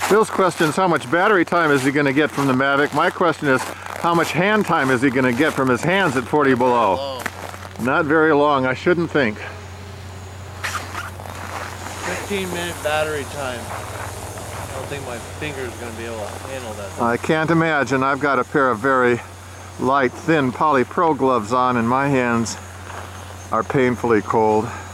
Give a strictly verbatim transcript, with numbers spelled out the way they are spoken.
Bill's question is how much battery time is he going to get from the Mavic. My question is how much hand time is he going to get from his hands at forty below. Not very long, I shouldn't think. fifteen minute battery time. I don't think my finger's going to be able to handle that. I can't imagine. I've got a pair of very light, thin Poly Pro gloves on and my hands are painfully cold.